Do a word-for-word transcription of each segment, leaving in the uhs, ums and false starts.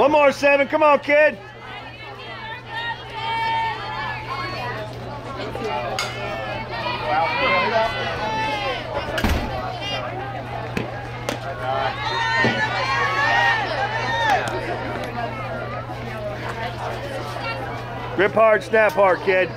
One more, seven. Come on, kid. Grip hard, snap hard, kid.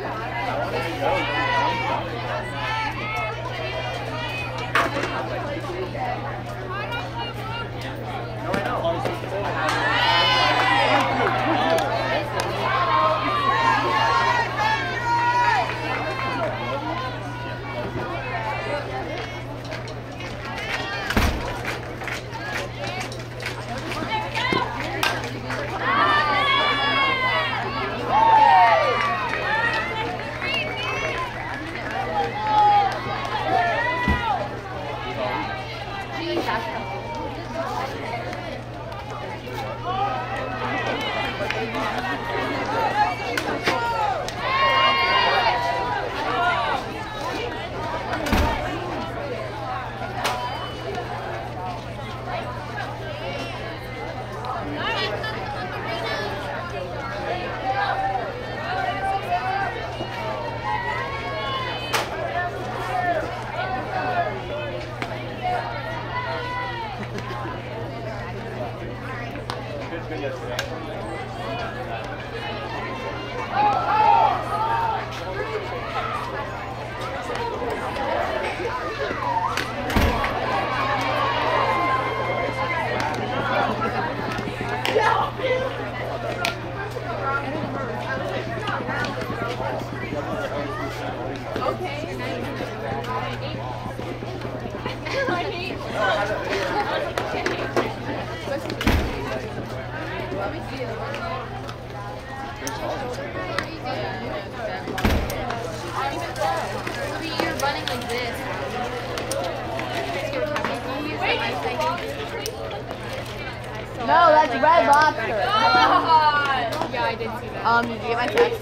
No, that's Red Lobster. Yeah, I did see that. Um, did you get my text?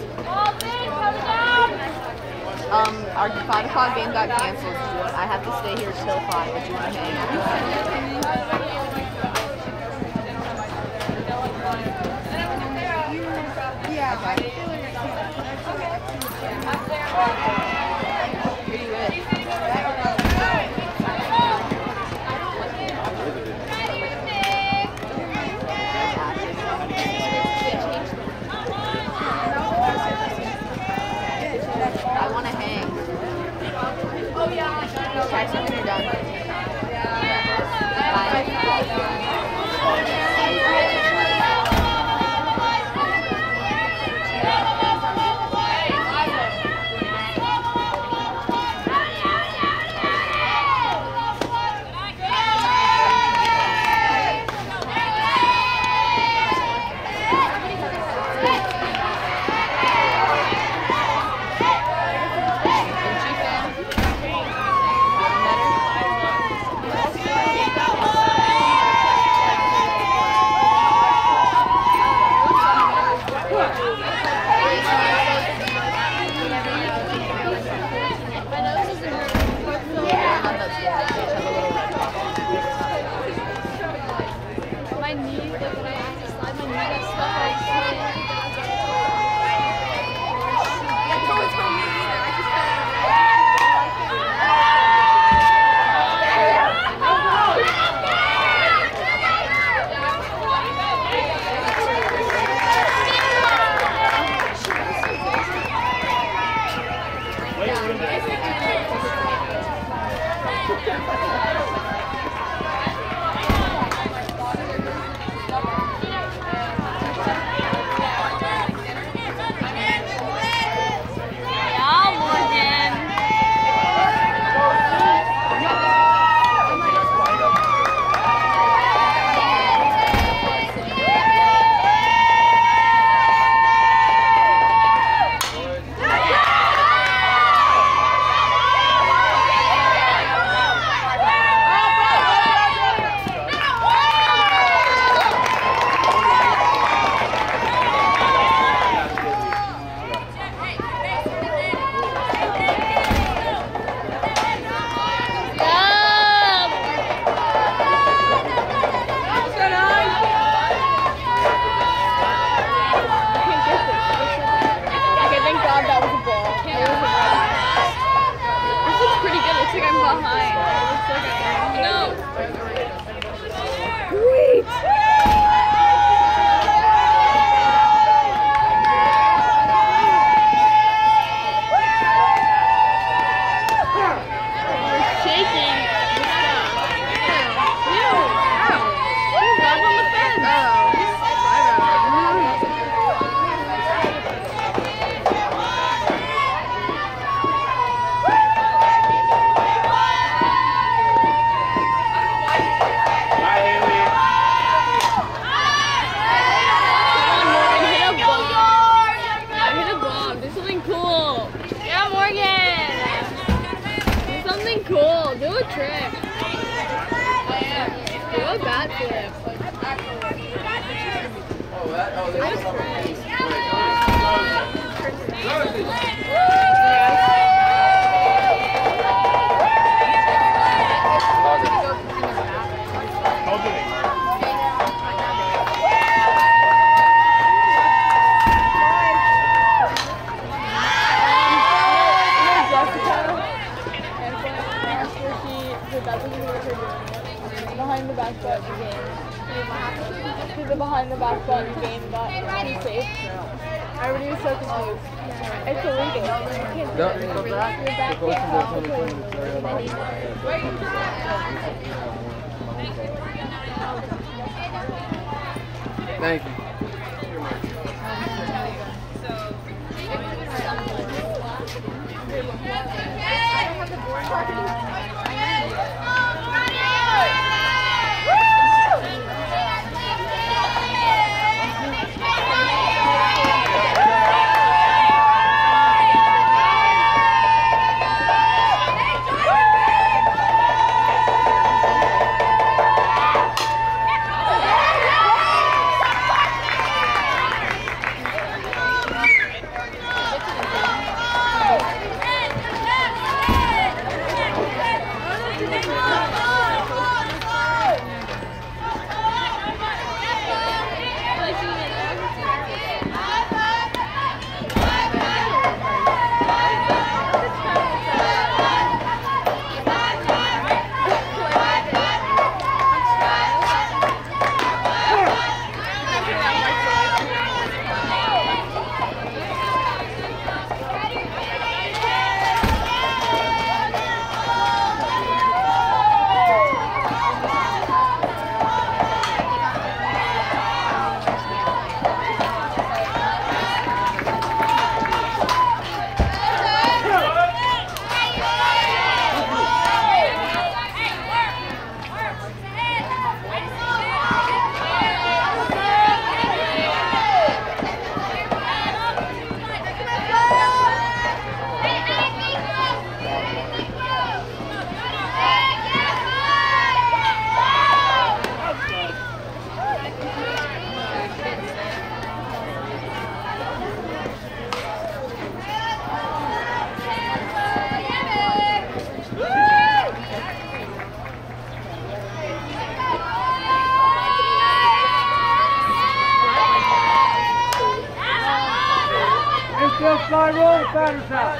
Um, our five o'clock game got canceled. I have to stay here till five. If you want to hang out. Yeah. Okay. Where you at? Text me when you're done. Bye. Great! Cool, do a trick. Do a bat flip. Oh, that, oh, that's behind the back button game. She's a behind the back button game that she's safe. Everybody was so confused. It's illegal. You can't do it. Your back can't Thank you. Just slide roll the batters out.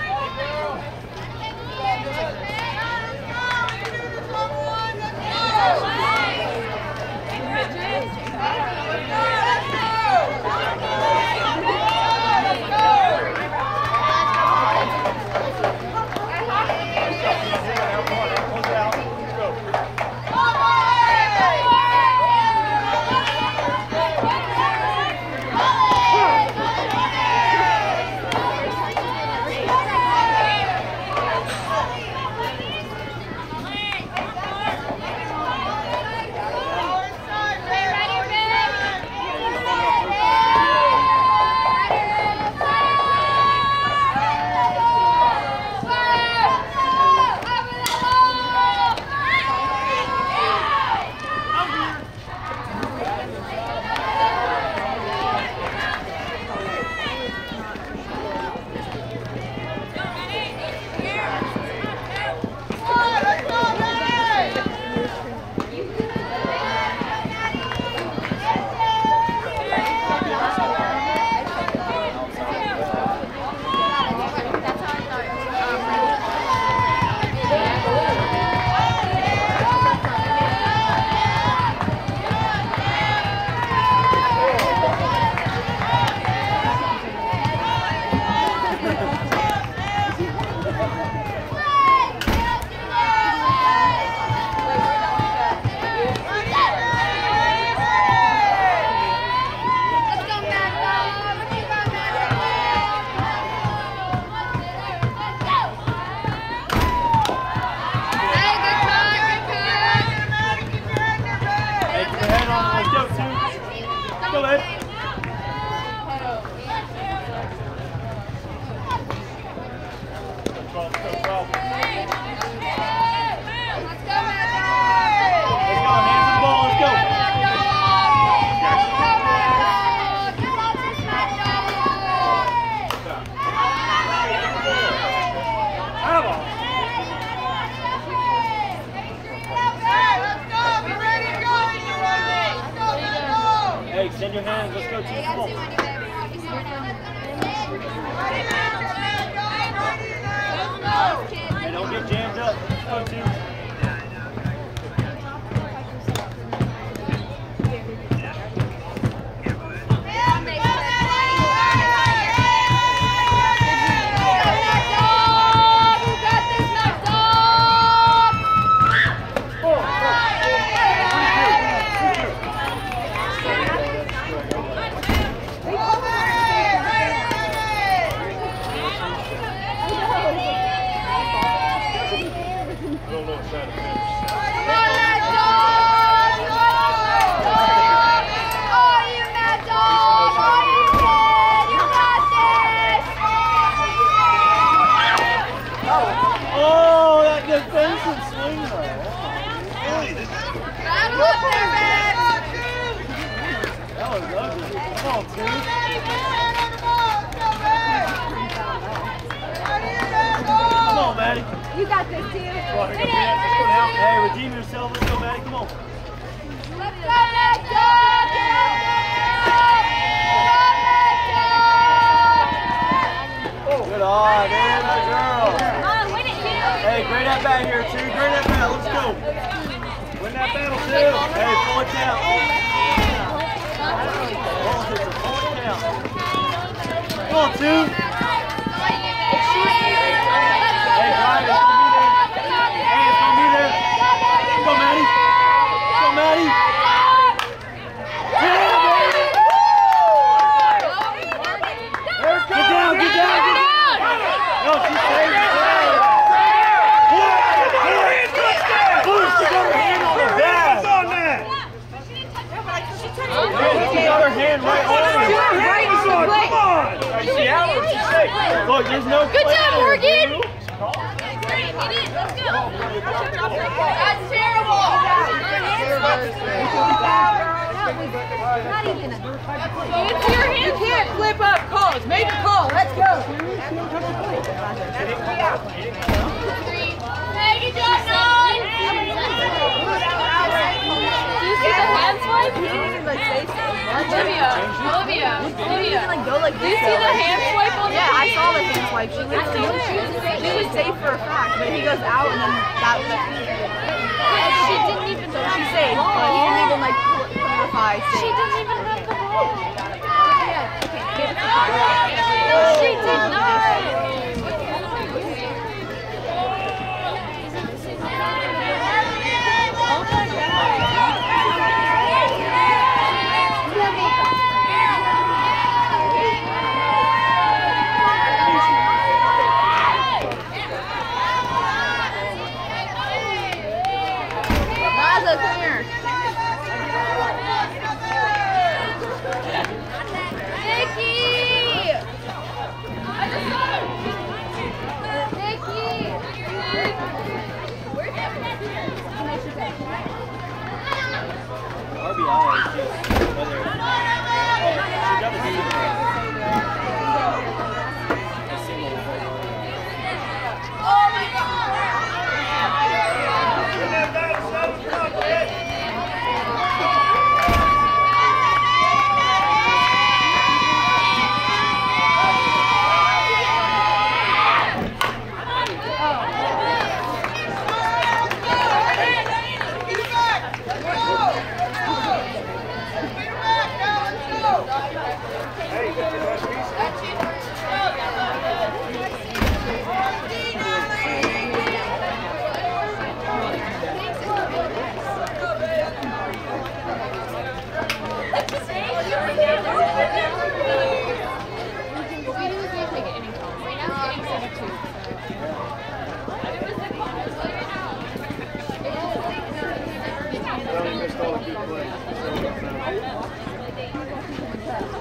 Extend your hands, let's go team, come on. Hey, don't get jammed up, let's go team. You got this too. Hey, redeem yourself. Let's go, Maddie. Come on. Let's go, let's go. Good on, man. My girl. Come on, win it, too. Hey, great at bat here, too. Great at bat. Let's go. Win that battle, too. Hey, full account. Come on, two. Hey, drive it. Hey, it's gonna be there. Go, Maddie. Go, Maddie. Yeah, baby. Get down, get down, get down. No, she saved it. What? She got her hand on the bag. On that. She got her hand right on it. Come on. She out or she safe? Look, there's no Good job, Morgan. That's terrible! Not even a... You can't flip up calls. Make a call. Let's go. Make it just nine! Do you see the hand swipe? Olivia, Olivia, Olivia. Go like Do you see the hand swipe on Yeah, I saw the hand swipe. She was, she was safe for a fact, but he goes out and then that was She didn't even so she's safe, but he didn't even like clarify safe. She didn't even have the ball. She did not. R B I is just whether oh, she got a single. A single. Oh my God!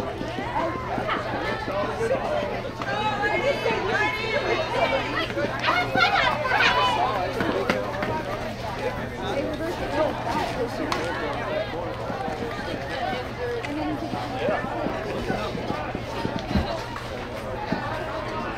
Oh,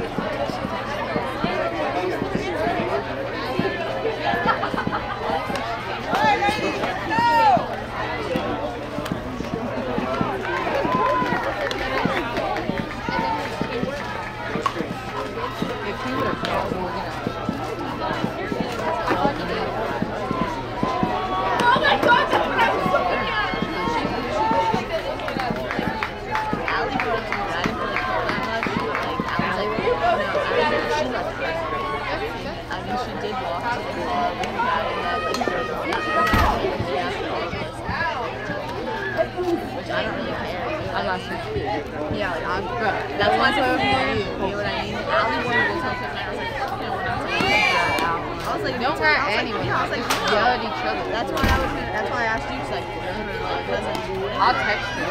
Yeah, like, I'm, bro, that's why I said for you. You know what I mean? Allie wanted to tell something. I was like, you know what I'm saying? I was like, don't wear anyone. I was like, yell at each other. That's why I was. That's why I asked you. She's like, no, no, no, it doesn't. I'll text her.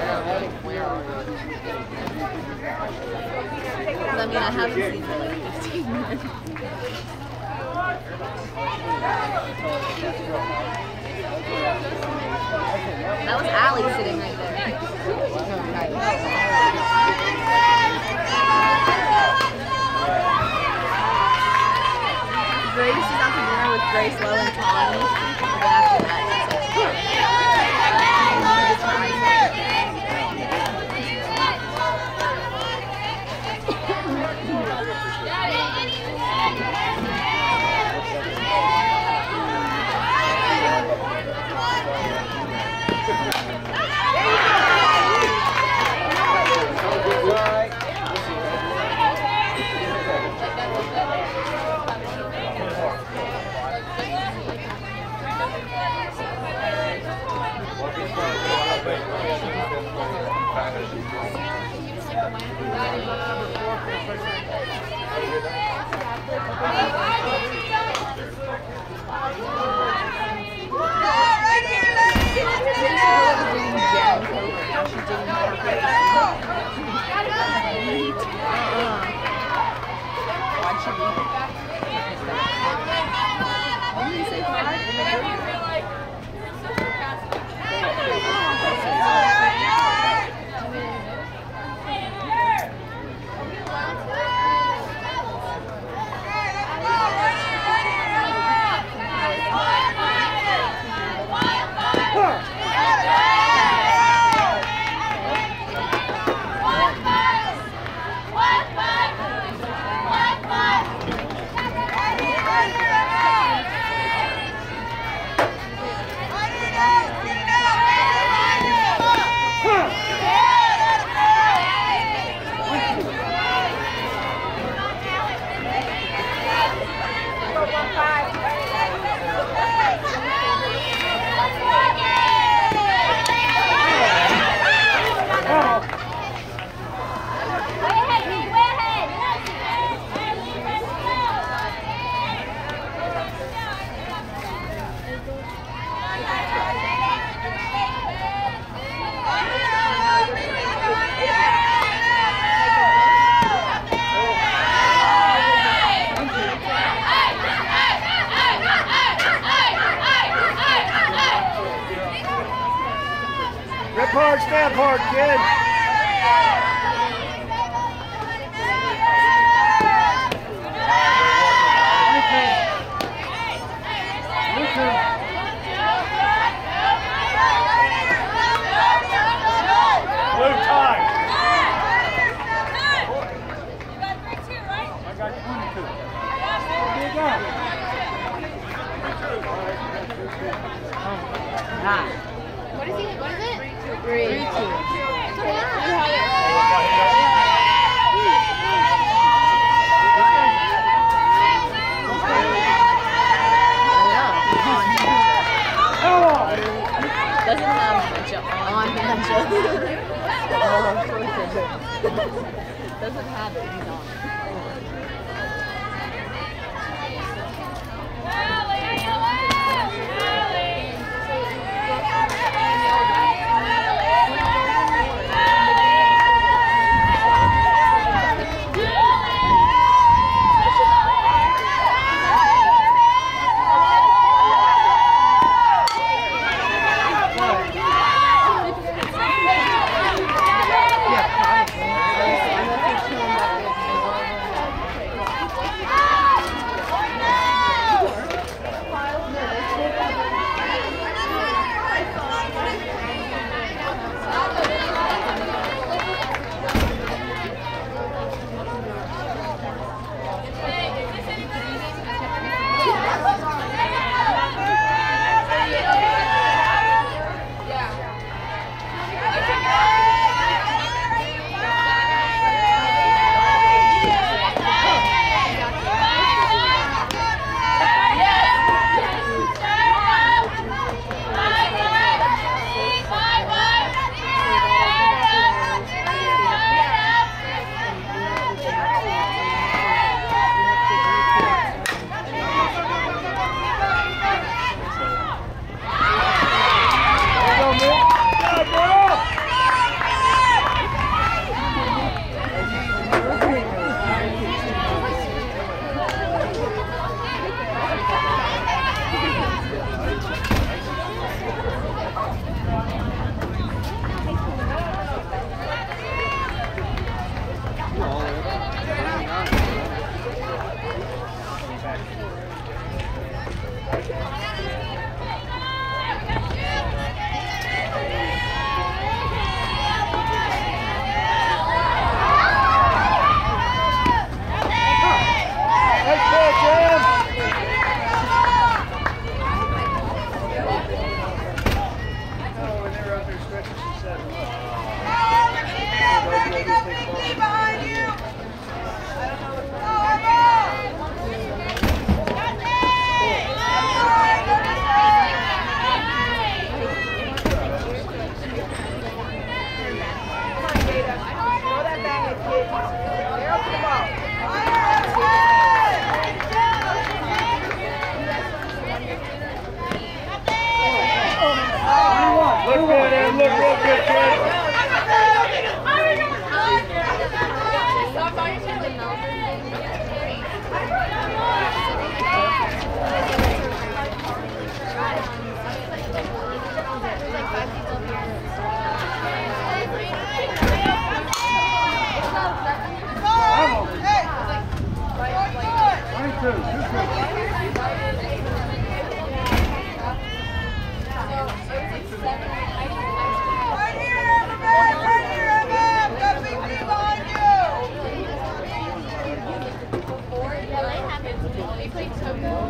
I mean, I haven't seen her like fifteen minutes. That was Allie sitting right there. Grace is out to dinner with Grace, Lowe, and Tawny. And after that, Rip hard, stab hard, kid. Blue time. I got twenty-two. Here you go. Nine. What is he? What is it? Three, two. Yeah. Doesn't have much on potential. Doesn't have it. He's on. two, two, two. Right here, Emma! Right here, Emma! Got big team on you! They played so good.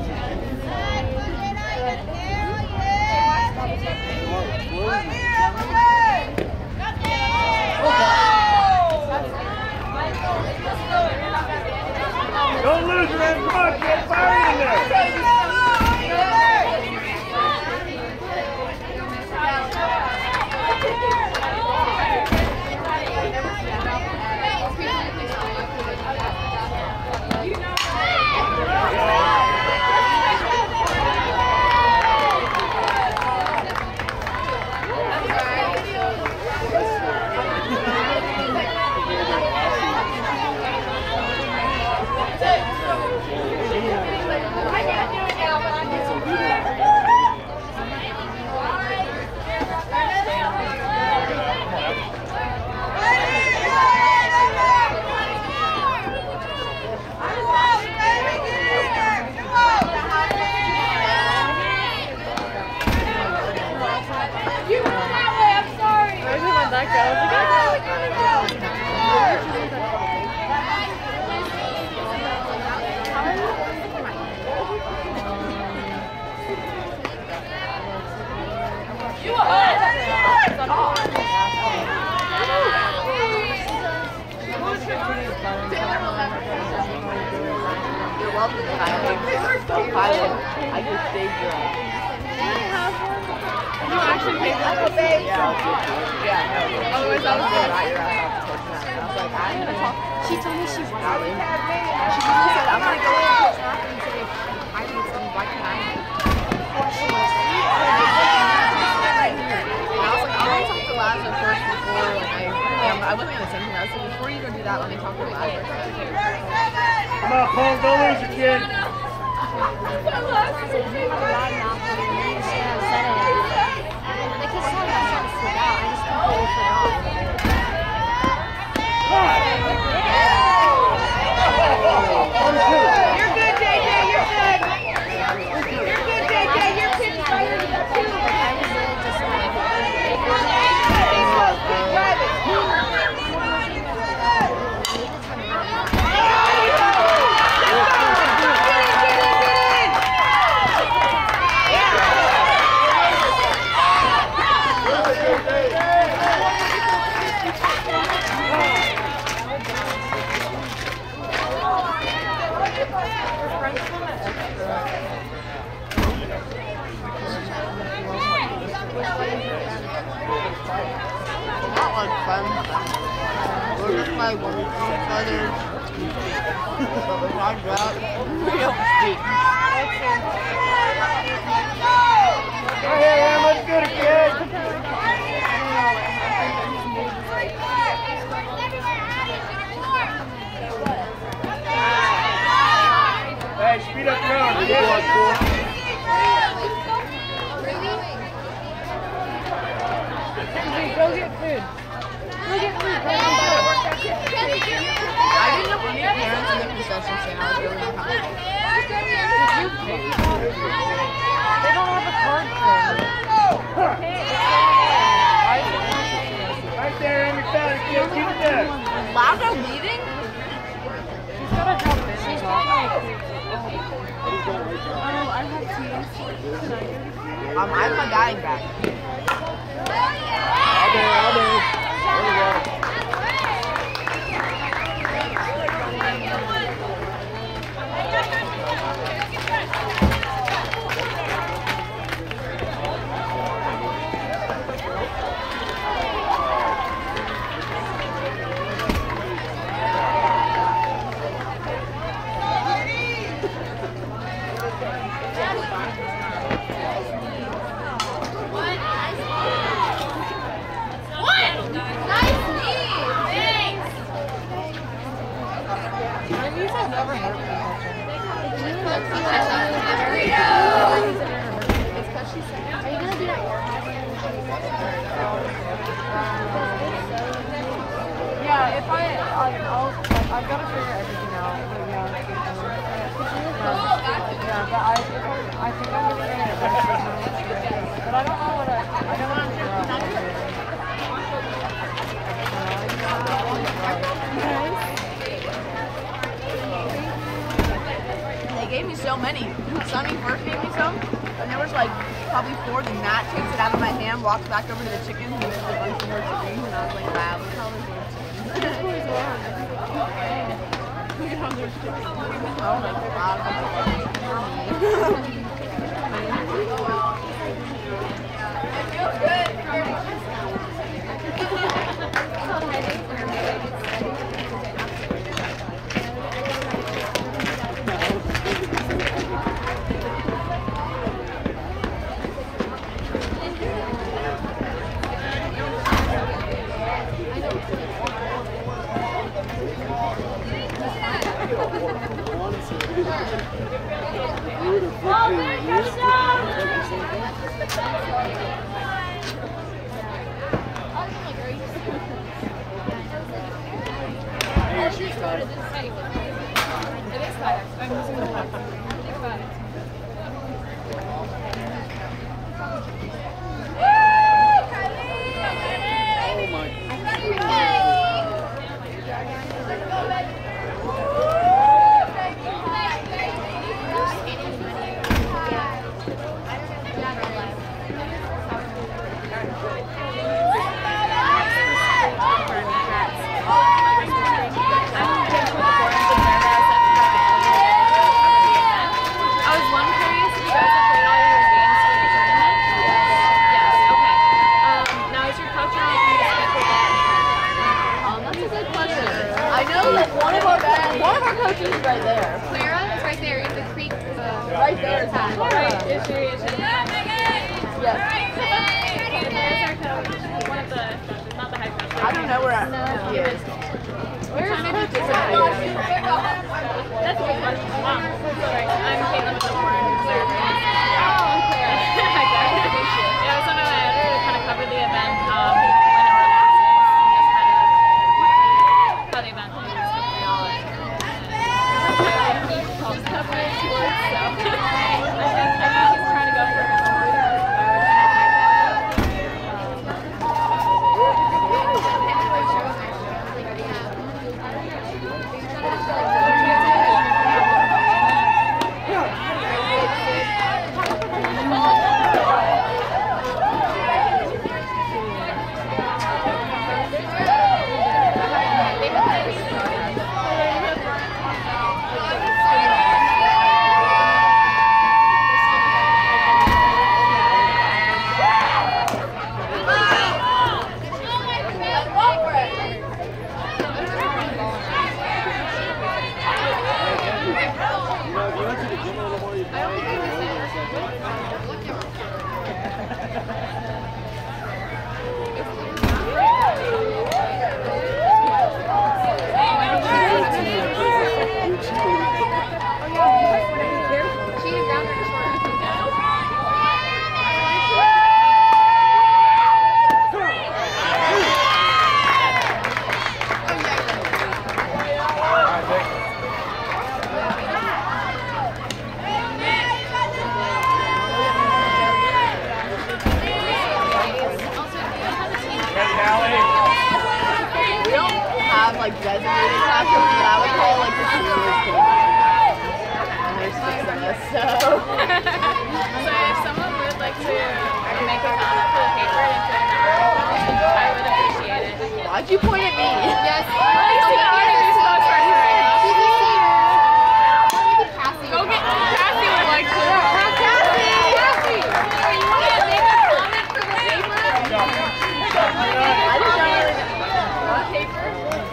Don't lose it, man. Come on, get fire in there. I just saved your ass. You actually paid for it? Yeah, no. Otherwise, I was going to write your ass off to take that. I was like, I'm going to talk. She told me she's rowdy. She literally said, I'm going to go in and talk and say, I need some, why can't I? She was like, and I was like, I'm going to talk to Lazar first before, like, I, um, I wasn't going to say anything. I was like, before you go do that, let me talk to Lazar. Come on, Paul, don't lose it, kid. You're good, J J, you're good. You're good, J J, you're pitching fire to that too. Not like fun stuff. We're just like one each other. But we're not about we don't speak. Right here, Em, let's get it, kid. Hey, speed up your arms. Get it. Go get food. Go get food. I didn't know any parents in the concession stand. I was really uncomfortable. They don't have a card for it. Right there, Em, you found it, kid. Keep it there. Lago leaving? She's got to drop it. She's got like... Oh, I have teas. Can I get it? Um, I have my batting bag. I'll do it, I'll do it. There we go. Yeah, if I, I'll, I'll, I've got to figure everything out. But yeah, gave me so many. Sonny first gave me some, and there was like probably four. Then Matt takes it out of my hand, walks back over to the chickens, and there's a bunch of more chickens, and I was like, wow, look how there's more chickens. Oh my god. It feels good. Like designated classrooms, but I would call like the seniors kindergarten. And there's six of us, so. So if someone would like to make a comment for the paper and put it in the article, I would appreciate it. Why'd you point at me? Yes, I see the interview spokesperson right now. Go get Cassie would like to. Cassie! Cassie! You want to make a comment for the paper? I just don't really know. What paper?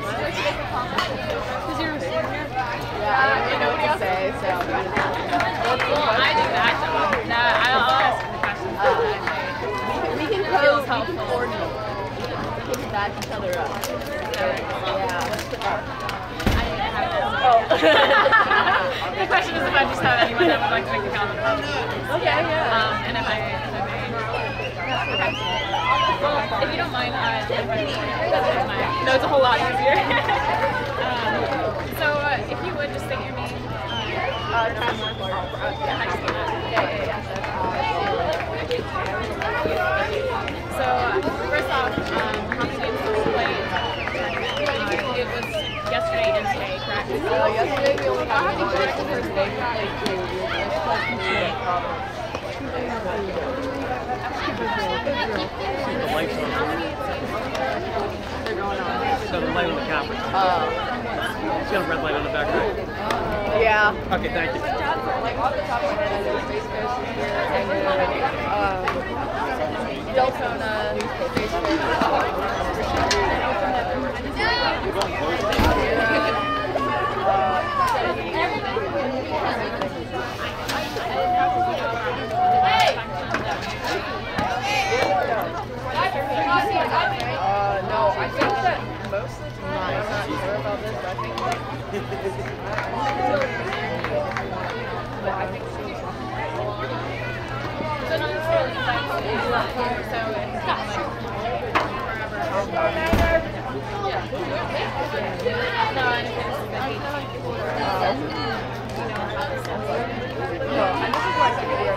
Yeah, I don't really know what to say, so. Well, I do that, so nah, I'll ask the questions. Uh, we can code, we can coordinate. We can back each other up. Yeah. I need to have this. Oh. The question is if I just have anyone that would like to make a comment. Okay, yeah. Um, and if I, if I may. Okay. Well, if you don't mind, uh, if I, that's my, no, it's a whole lot easier. um, so, uh, if you would just state your name. Uh, Cassie. Yeah, I just did that. Yeah, yeah, yeah. So, uh, first off, um, how many games did you play? Uh, it was yesterday and today, correct? Uh, yesterday we only had one. The first day we played two. The lights on. So the light on the camera. Oh. It's got a red light on the back, right? Yeah. Okay, thank you. Like off the top of my head, I know Space Coast is here, and then um, Deltona, Space Coast. Uh, no, I think that most of the time, I'm not sure about this, but I think like, but I think so. So not necessarily like so it's not like no, and if it's the heat. No, and this is like a video.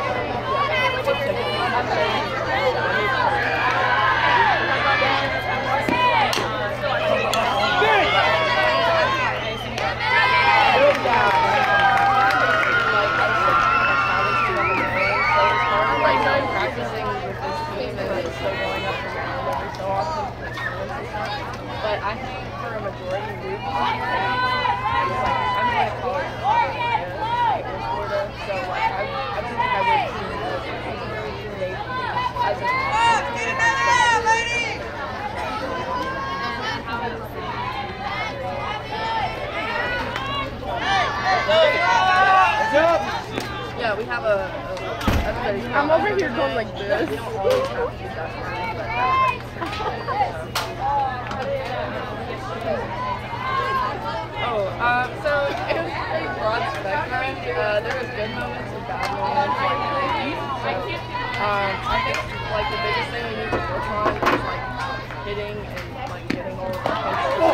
But I think for a majority of groups, it's like, I'm going to college in Florida, so like, I, I don't think I would see it as a yeah, we have a, a everybody's I'm over here going like this. We don't always have to use that term, but oh, um, so it was pretty broad spectrum. Uh, there was good moments and bad moments. Like, um, I think like the biggest thing we need to work on is like hitting and like getting all of the control.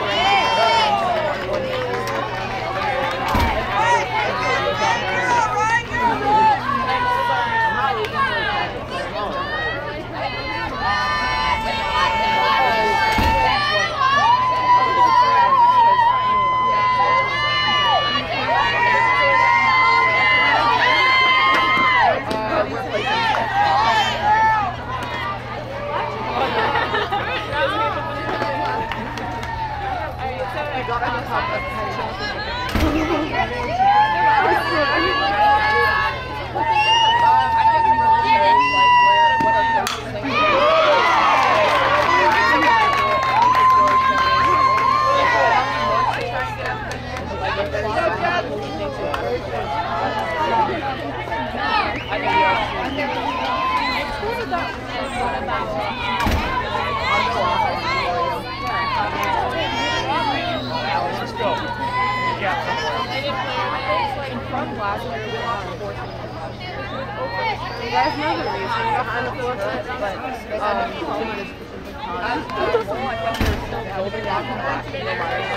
You guys know the reason behind the forfeit, but um, I'm well, I think they're still building out the back of the virus.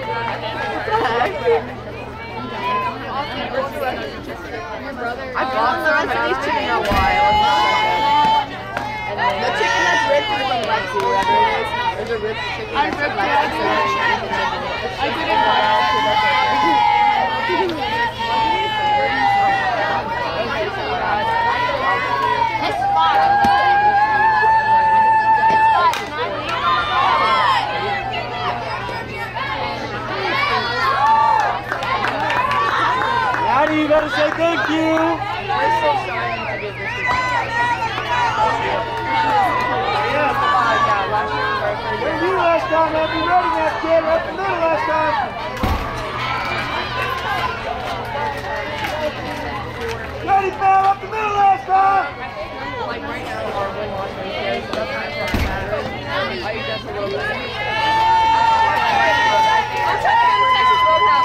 I've gone through at least chicken in a while. And then the chicken that's red for the Lexi, whatever it is. There's a rib chicken that's for Lexi. I did it well. It's fun. It's fun. Maddie, you gotta say thank you. We're so sorry to give this to Yeah. Where were you last time? Happy ready that kid right in the middle last time. Ready fell up the middle last time. Like right now, our win-loss ratio is up nine for our Saturday. I use just a little bit. I'm trying to go to Texas Roadhouse.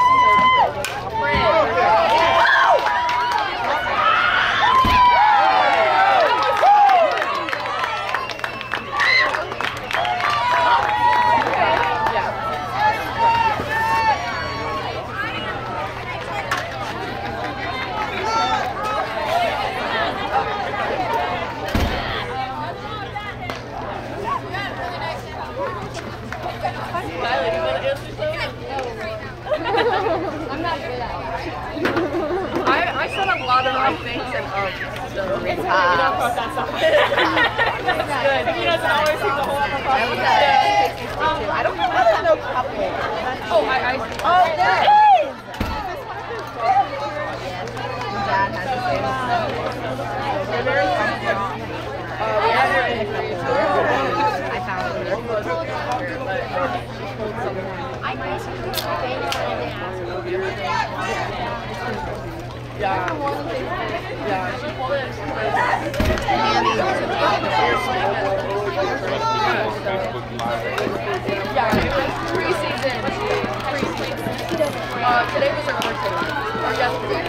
I'm not good at it. I, I I said a lot of I thinks and ums. So It's okay, you don't post that stuff. That's good. He doesn't always see the whole other I was at sixty-two. I don't know what's no couple. Oh, I, I Oh, there it is! Dad has the same. They're very comfortable. Uh, we had her in the I found her. But she pulled something. I Yeah. Yeah, she pulled it. Yeah, it was preseason. Preseason. Uh, today was her first day. Or yesterday.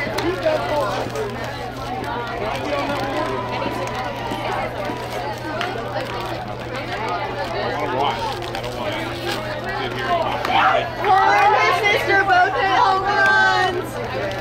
Her and her sister both hit home runs!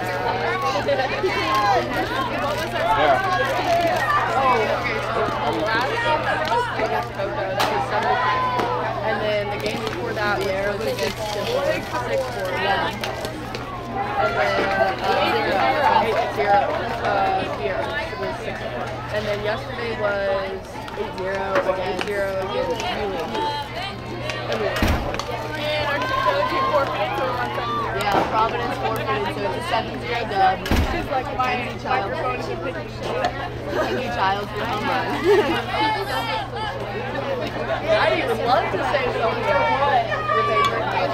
Yeah. Oh, okay, so last game against Coco, that was seventy-three. And then the game before that was against Simple, six four. Yeah. And then uh, eight zero uh, here was six four. And then yesterday was eight zero against zero against Louisville. And our team forfeited, so we're on seven zero. Yeah, Providence forfeited, so it's a seven zero dub. She's like my microphone is a picture. Kenny Childs for home run. I'd even love to say something. Your favorite dish.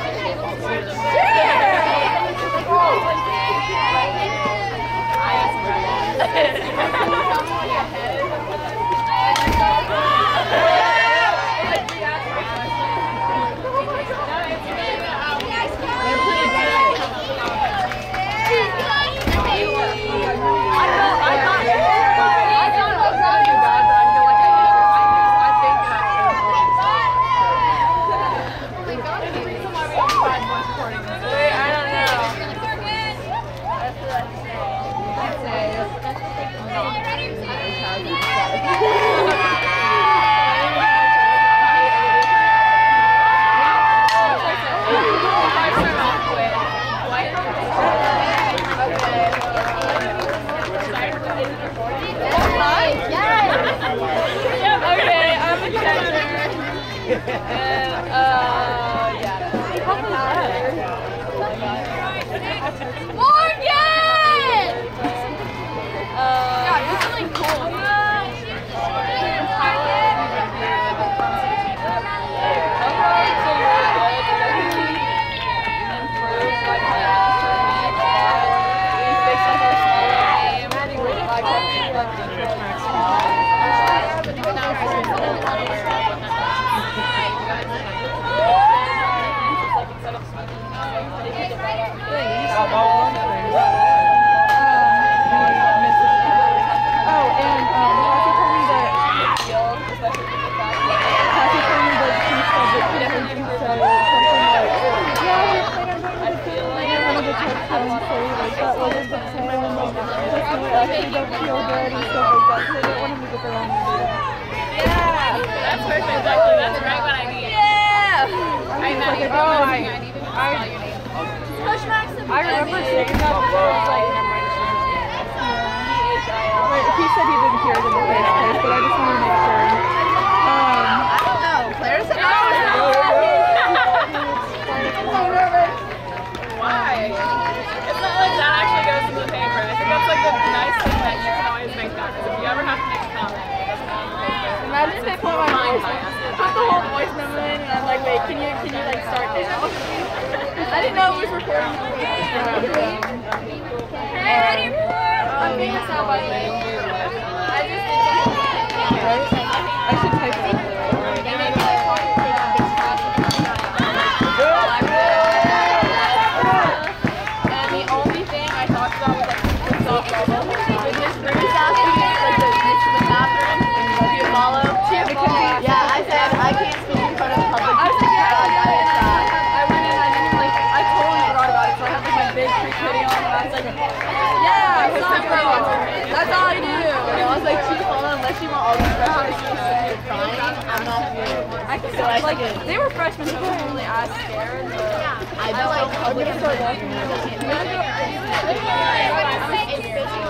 They were freshmen, so I wasn't really as scared. I feel like I'm gonna start walking.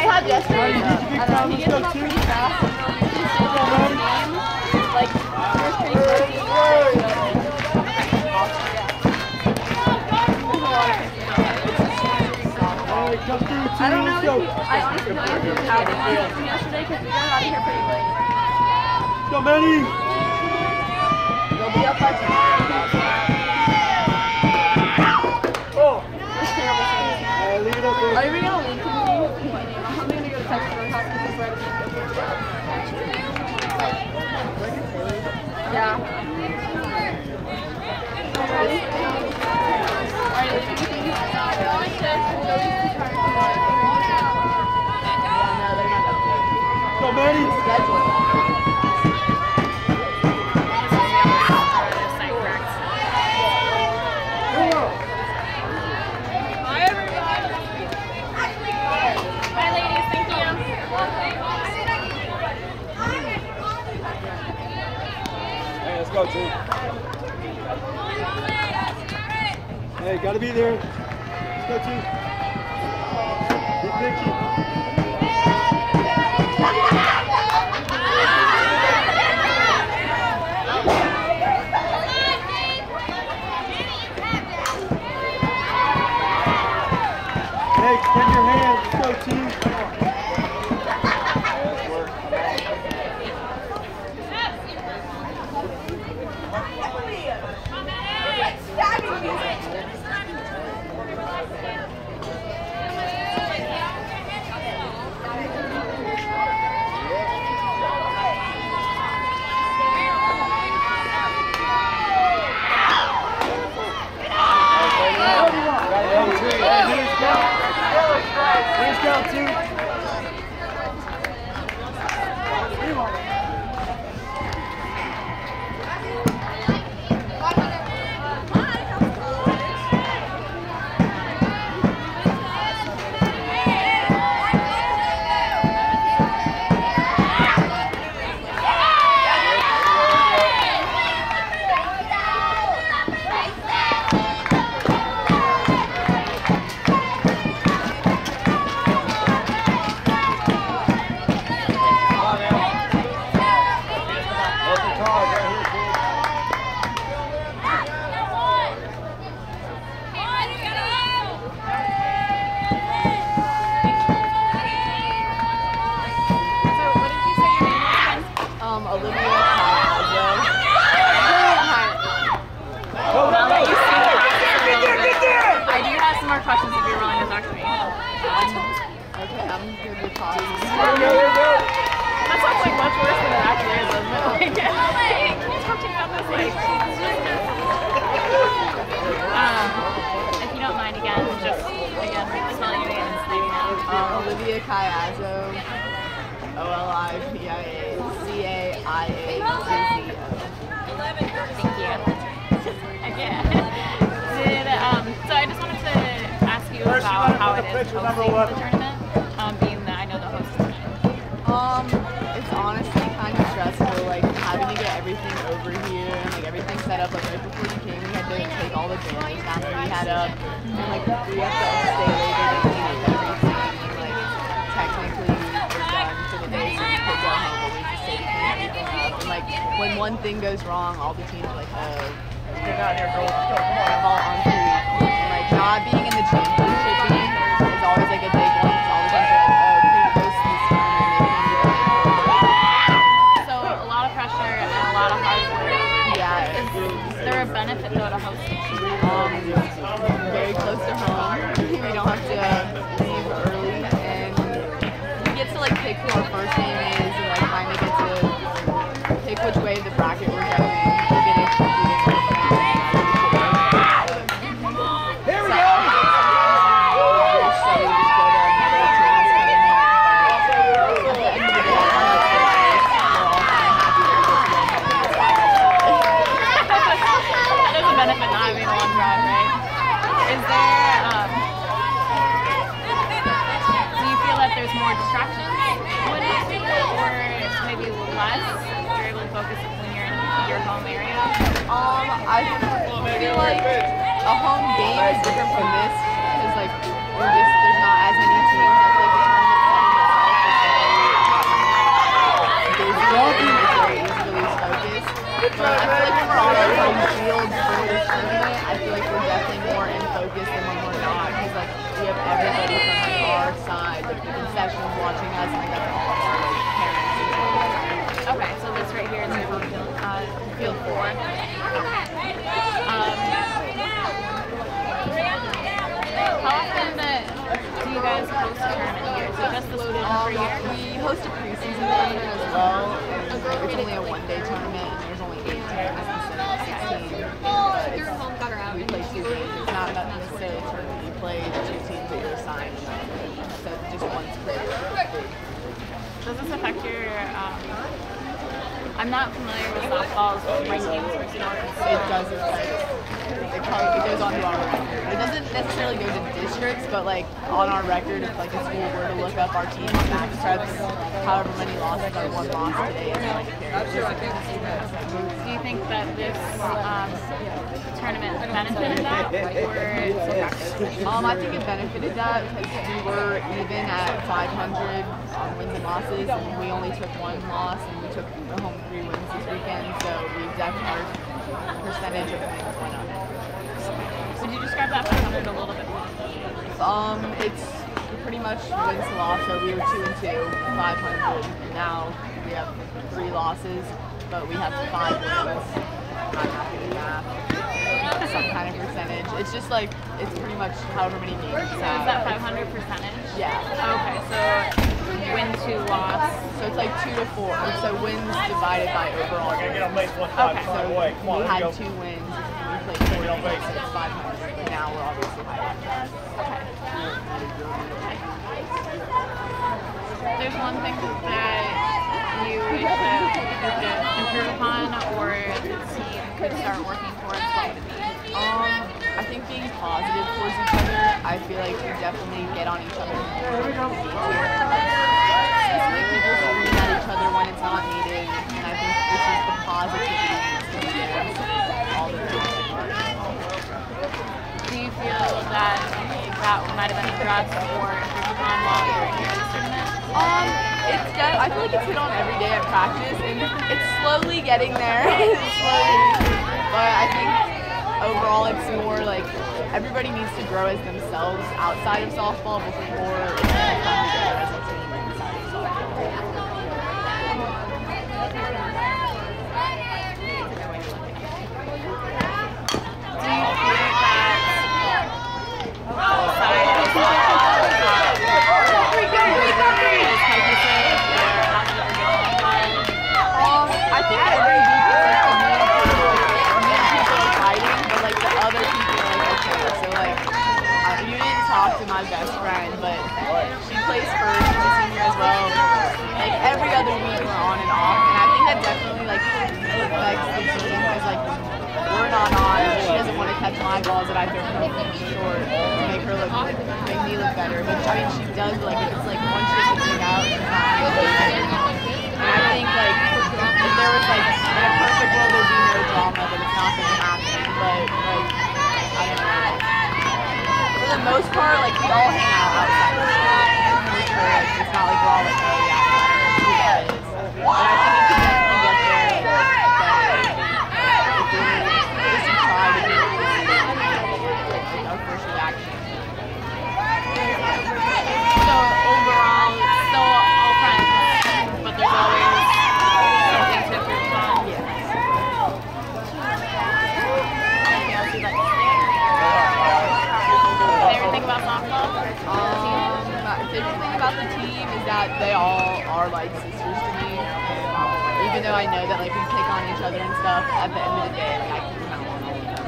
might have yesterday's up. I don't know. He gets them up pretty fast. Like, first pretty crazy. I don't know. If he, I honestly don't know how they did from yesterday because we got out of here pretty late. Go, Manny! They'll be up by tomorrow. Oh! Are leave it up there. we gonna leave community? I'm gonna go to Texas for house because we're Yeah. Are you leaving? Go, Manny! Schedule. Let's go, team. Hey, gotta be there. Let's go, team. Be picky. Hey, extend your hand. Let's go, team. Come on. Let's go, team. questions if you're willing to talk to me. Um, okay, I'm good with talking. That sounds like much worse than it actually is, doesn't it? Like, like, can you talk to me about this? Like, um, if you don't mind, again, just, again, spelling your name and stating that. Um, Olivia Caiazzo, O L I V I A C A I A Z Z O. Thank you. Again. Did, um, so I just wanted to ask you about how it is hosting the tournament, um, being that I know the host is Um, it's honestly kind of stressful, like having to get everything over here and like everything set up. Like right before you came, we had to take all the banners down that we had up, and like we have to stay later to clean up everything. And, like technically we're done for the day, so we could go home, but we just stay to clean everything up. And like when one thing goes wrong, all the teams are like, oh, get out here, girl. Fall on three. And like not being in the championship game is always like a big one. Because all the teams are like, oh, Creed goes to this one and they can do it. So a lot of pressure and a lot of hard work. Yeah. Is there a benefit though to hosting? Um, very close to home. We don't have to leave early, and we get to like pick who our first game is, and like kind of get to pick which way the bracket we're going. We're getting Here we go. So we just go to another team's tournament. At the end of the day, we're all kind of happy that we get to go home. There's a benefit not having a long ride, right? Is there, um, do you feel that there's more distractions when hosting, or maybe less if you're able to focus when you're in your home area? Um, I feel like a home game is different from this because like we're just there's not as many teams. I feel like the tournament setting everybody from like our side, like the concessions watching us, and like all of our like, parents and stuff. Okay, so this right here is your home field, uh, field four. Um, how often uh, do you guys host a tournament here? Is it just this one per Um, year? we host a preseason tournament as well. And it's only a one-day tournament, and there's only eight teams instead of sixteen. But Your home gutter out. we play two games. It's not not necessarily a tournament. You play the two teams that you're assigned. So just once per year. Does this affect your, um, I'm not familiar with softball's rankings versus Oregon's. It does affect. It, probably, it goes onto our record. It doesn't necessarily go to districts, but like on our record, if like a school were to look up our team on max preps, however many losses, our one loss today is like a carry. Do you think that this um, tournament benefited that, or subtracted? Um, I think it benefited that because we were even at five hundred on wins and losses, and we only took one loss, and we took home three wins this weekend, so we definitely our percentage of wins went up. Could you describe that five hundred a little bit more? Um, it's pretty much wins to loss, so we were two and two, five hundred, and now we have three losses, but we have five wins. I'm happy with that. Some kind of percentage. It's just like, it's pretty much however many games. So is that five hundred percentage? Yeah. Okay, so win to loss. So it's like two to four. So wins divided by overall. Okay, get on base one time. Okay. So away. Come on, We let's had go. two wins. We played four games, so it's five hundred. But now we're obviously higher. There's one thing that you wish that you could improve upon, or the team could start working towards, what would it be? Um, I think being positive towards each other. I feel like we definitely get on each other more than we need to. Specific people scream at each other when it's not needed, and I think it's just the positivity needs to be there all the time. Do you feel that that might have been addressed or improved upon while you were here at this tournament? Um, it's de- I feel like it's hit on every day at practice, and it's slowly getting there. slowly, but I think overall it's more like everybody needs to grow as themselves outside of softball before it's going to come together as a team inside of softball. Do you feel that outside of softball is cohesive or how did it get along? Um, I think at every week it's like the main people, like, the main people are fighting, but like the other people are like okay. So like, uh, you didn't talk to my best friend, but she plays first, she's a senior as well. Like every other week we're on and off, and I think that definitely like affects the team because like we're not on. She doesn't want to catch my balls that I throw from short to make her look, make me look better. But I mean, she does. Like if it's like one shit looking out, she's not going to do it. And I think like if there was like in a perfect world there'd be no drama, but it's not going to happen. But like I don't know. For the most part, like we all hang out outside of school. For sure, like it's not like we're all like oh yeah, I don't know who that is. But I think it could definitely get there. Like, better. If we just to try to do like our first reaction. So overall, still all friends, but there's always something to improve upon. Yes. Anything else you'd like to say? Favorite thing about softball? Um, favorite thing about the team is that they all are like sisters to me. And even though I know that like we pick on each other and stuff, at the end of the day, like I can count on all of them.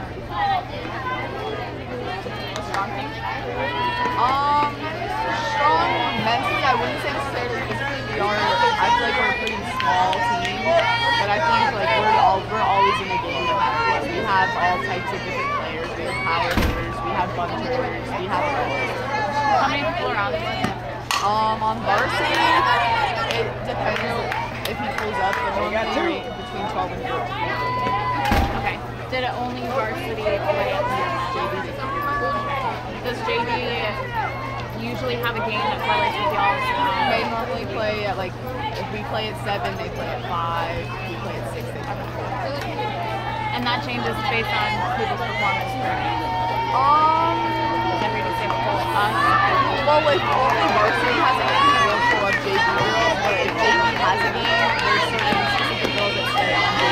Strong thing? Um, strong mentally, I wouldn't say necessarily physically. We are, I feel like we're a pretty small team, but I think like we're all we're always in the game no matter what. We have all types of different players. We have power hitters, we have bunters, we have rollers. How many people are on the team? Um, on varsity, it depends if he pulls up, but normally between twelve and fourteen. Okay. Did it only varsity play at J V does not. Does J V usually have a game that correlates with y'all's? They normally play at like, if we play at seven, they play at five. If we play at six, they play at four. And that changes based on people's performance, correct? Um, Can we just say the whole Well, if only varsity has a game, we'll pull up J V girls, but if J V has a game, there's certain specific girls that stay on J V.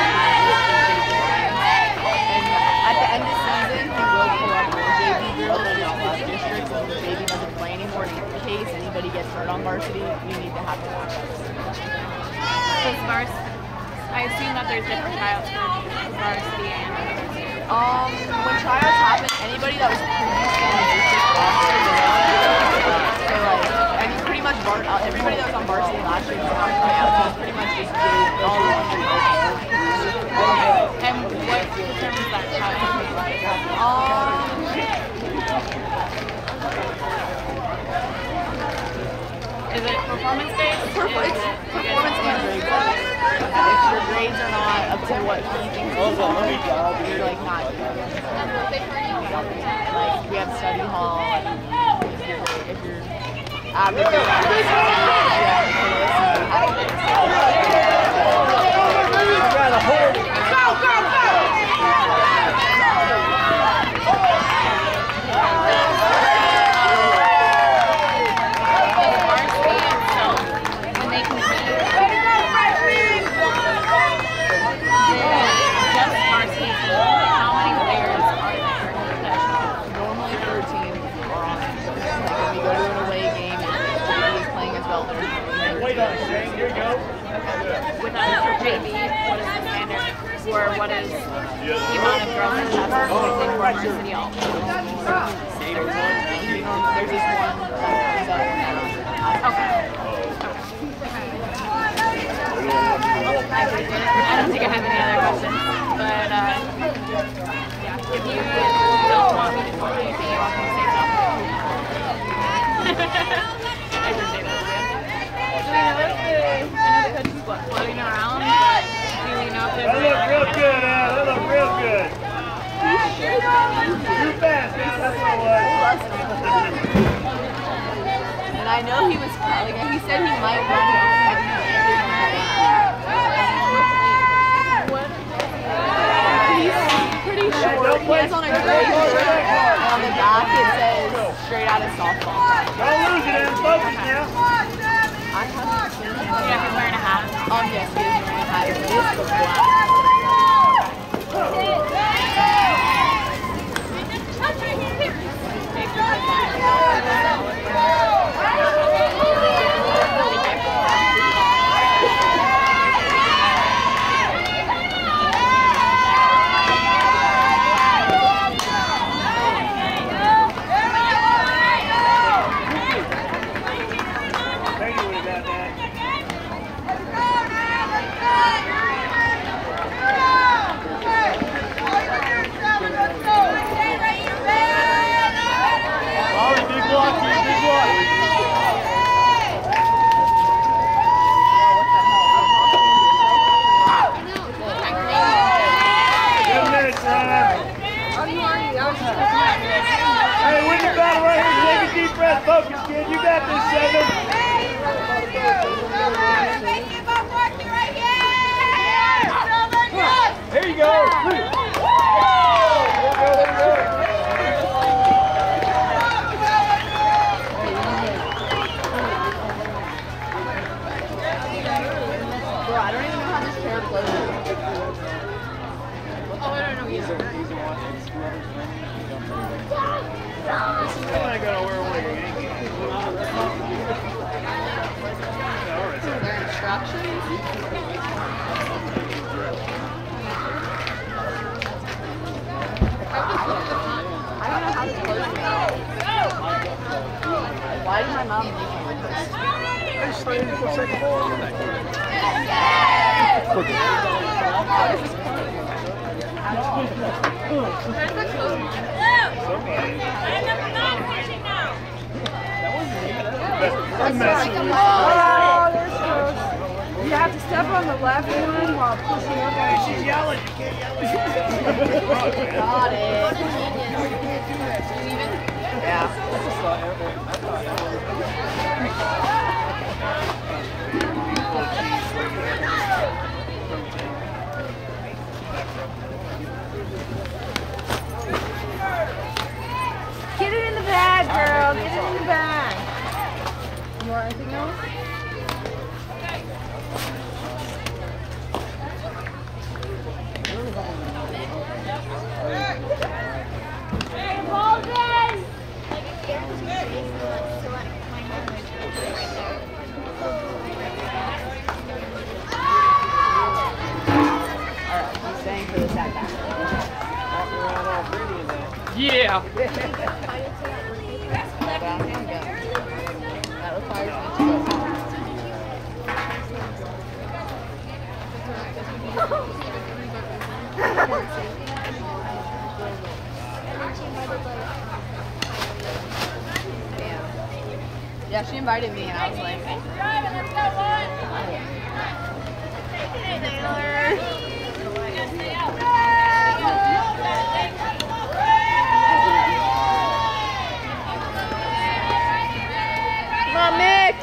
And at the end of the season, we will pull up more J V girls that is cross districts, and if J V doesn't play anymore, in case anybody gets hurt on varsity, you need to have the backup. Does vars- I assume that there's different tryouts for varsity and varsity. Um, when tryouts happen, anybody that was previously on the district roster, so like, I mean, pretty much var- uh, everybody that was on varsity last year was on tryouts, so it's pretty much just gave all the one three And what determines that tryout? Um, Is it performance based? perf- it's performance and grades. If your grades are not up to what he thinks is good, you're like not good. Like, we have study hall, and if you're, if you're average, you're average. Go, go, go! Without J V, what is the standard? Or what is the amount of girls that have to play for varsity all? There's just one that comes up. Okay. I don't think I have any other questions, but uh, yeah, if you don't want me to talk anything, you're welcome to say something. I appreciate that. Do we know if the, I know the coach is what, floating around, but do we know if there's That looked real good, Al. That looked real good. Too fast, Al. That's what it was. And I know he was like he said he might run home. He's pretty short. He has on a gray shirt, and on the back it says straight out of softball. Don't lose it, Al. Focus now. I haven't seen him. Yeah, he's wearing a hat. Um, yes, he is wearing a hat. It is the black. Hey, win the battle right here. Take a deep breath. Focus, kid. You got this, Seven. There you go. Bro, I don't even know how this pair closes. Oh, I don't know either. I gotta wear one of your Yankees. Their instructions? I don't know how this closes. Why did my mom make me like this? I just started to go second ball. Oh, there's close. You have to step on the left one while pushing up on She's yelling. You can't yell at her. Got it. Yeah. Get it in the bag, girl. Get it now. That requires me to go. Yeah, she invited me and I was like, come on, Mick!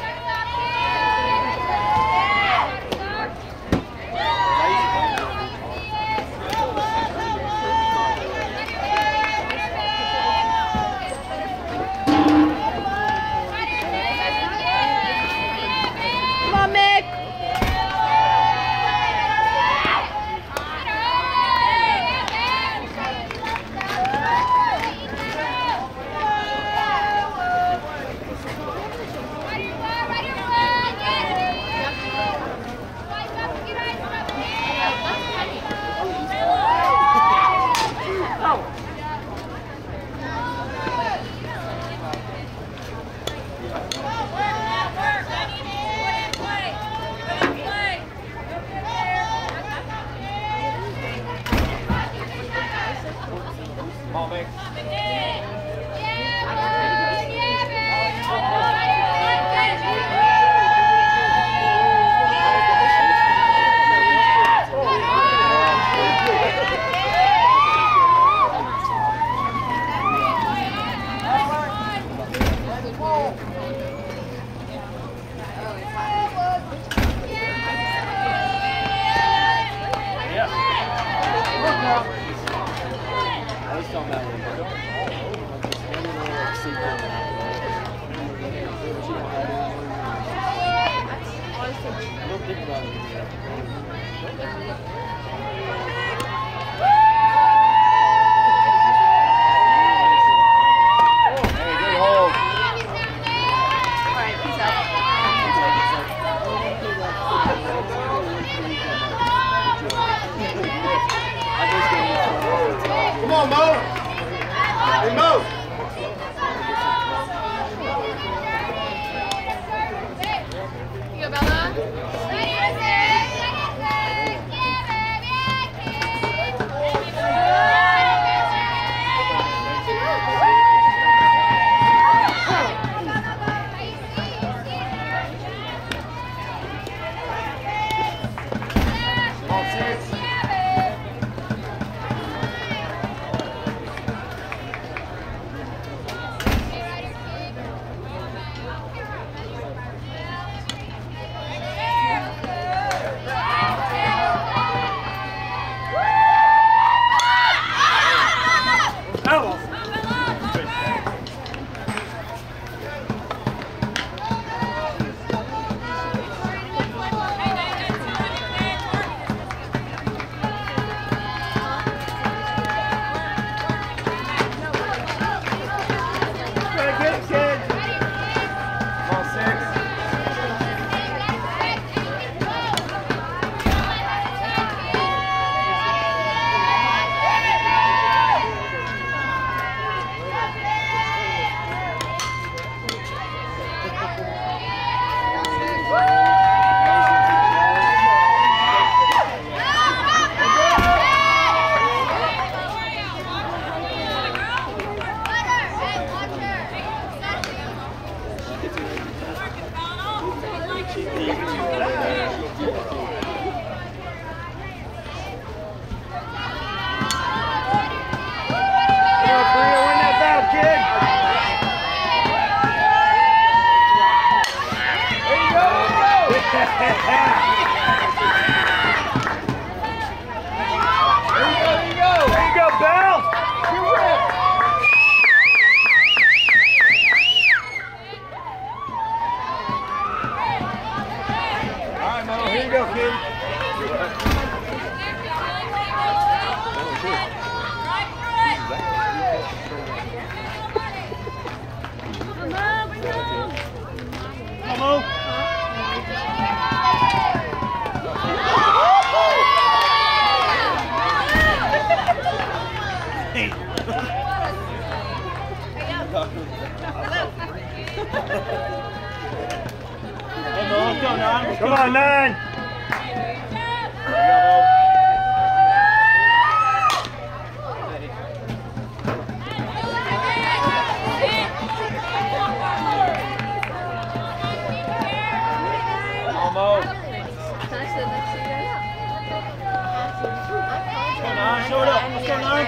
Come on, nine. Almost. Let's go, nine. Show it up. Let's go, nine.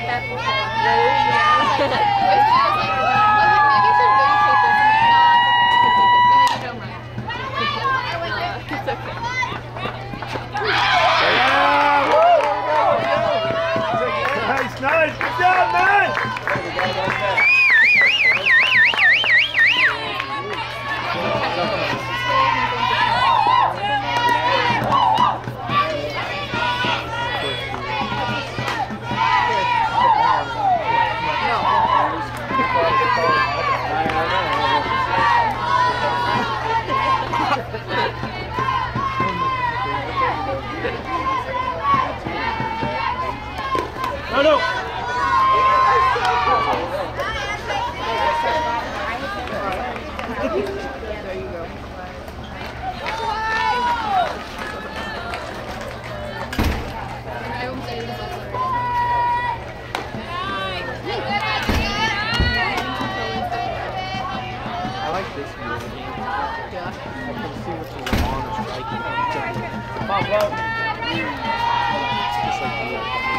Nice, nice. Good job, man. No, no. I like this view. Yeah. I can see what's going on and striking. Come on, bro. It's just like the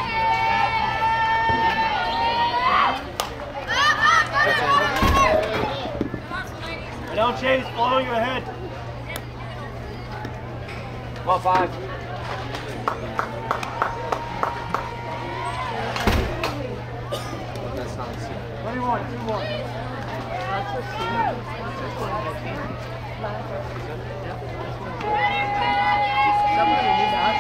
Don't chase, follow your head. Come on, five. That's not a C. twenty-one, two one. That's a C. Somebody knew that.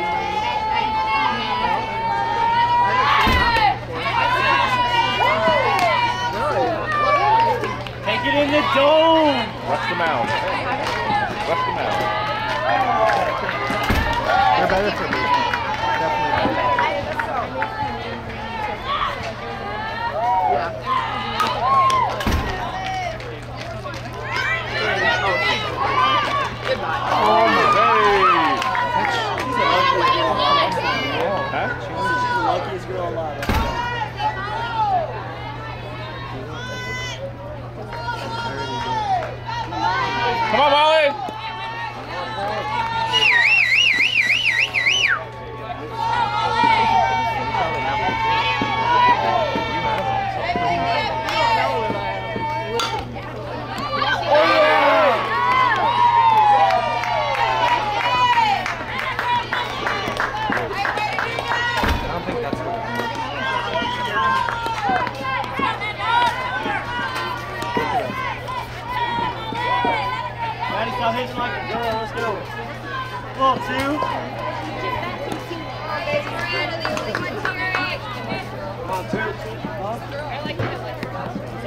Take it in the dome. Rush them out. Rush them out. They're better for me. Definitely better. Yeah. Goodbye. Oh my God. She's the luckiest girl alive. Come on, Molly! Stop hitting like a girl, let's go. Come on, two. Come on, two. Huh? I like to hit like her.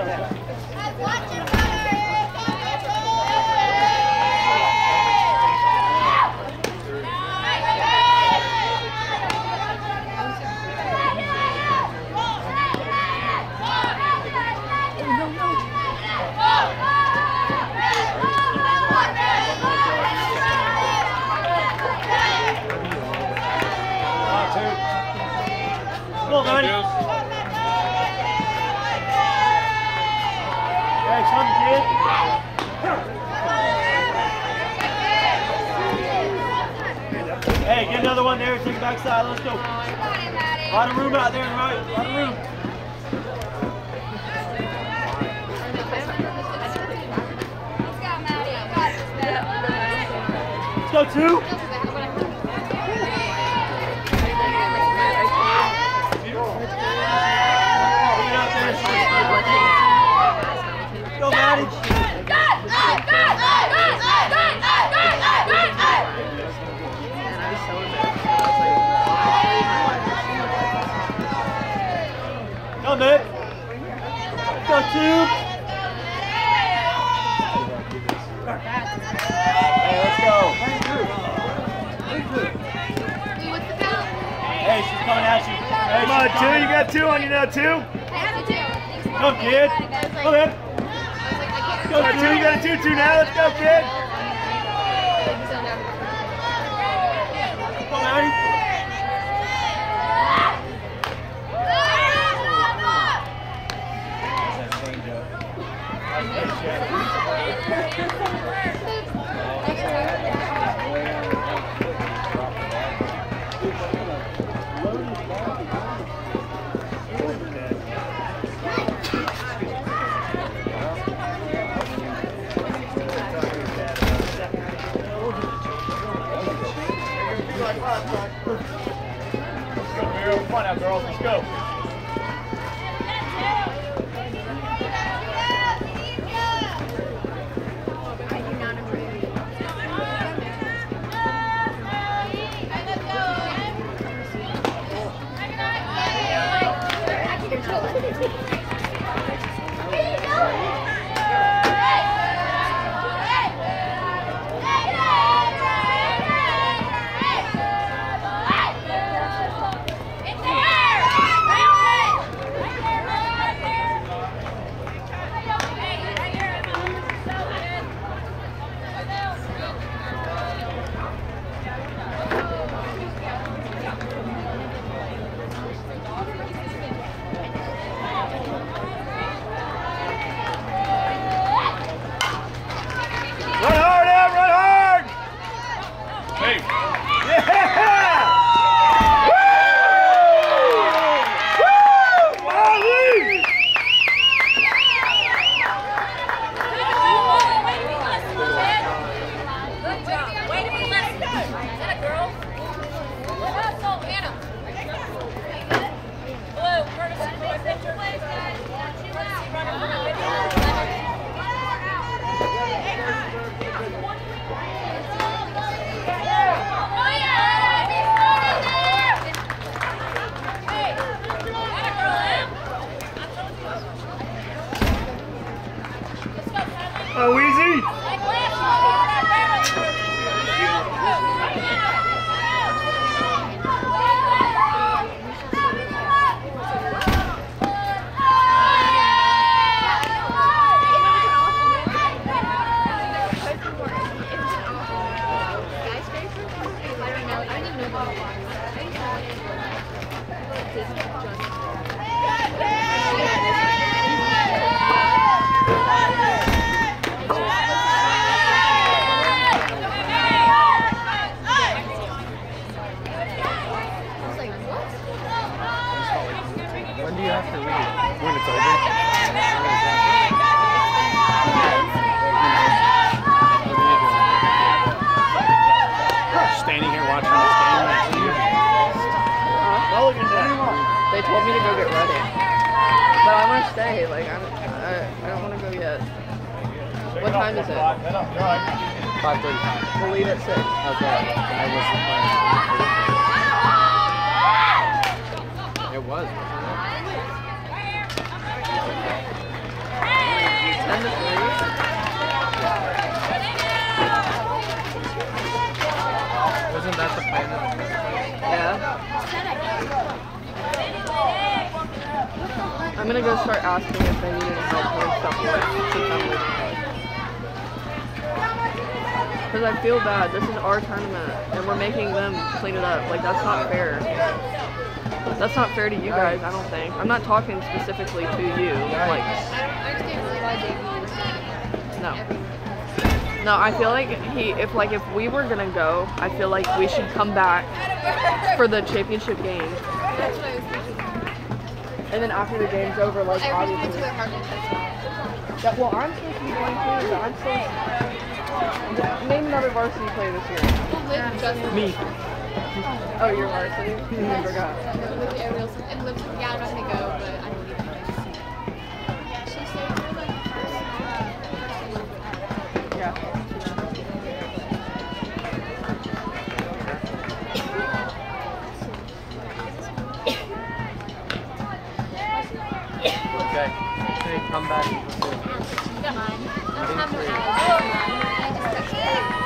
Come on, buddy. Hey, come, kid. Hey, get another one there. Take it backside. Let's go. A lot of room out there, right? A lot of room. Let's go, two. Go, Maddie. Go, Nick. Go, two. Hey, let's go. Hey, she's coming at you. Hey, come on, two. You got two on you now, two. Come, kid. Come in. Go, two. You got a two, two now. Let's go, kid. Come on now, girls, let's go. Oh, easy! When do you have to leave? When it's over? Standing here watching this game. Uh, they told me to go get ready. But I want to stay. Like, I don't, I, I don't want to go yet. What time is it? five thirty-five. We'll leave at six. Okay. I wasn't playing. It was, wasn't it? ten to three? Wasn't that the plan? Yeah. I'm gonna go start asking if they need any help with stuff since I'm leaving. Because I feel bad. This is our tournament, and we're making them clean it up. Like, that's not fair. That's not fair to you guys, I don't think. I'm not talking specifically to you. Like, no. No, I feel like he, if like, if we were gonna go, I feel like we should come back for the championship game. That's what I was thinking. And then after the game's over, like, I really went obviously. to their market That, well, I'm supposed to be going too, but I'm still. Name another varsity player this year. Me. Oh, you're varsity? I forgot. With Ariel, and Liv, yeah, I'm not gonna go, but I don't even know. She said it was like the first. Yeah. Okay. Okay, come back. Don't mind. I don't have no allergies. I just touched it.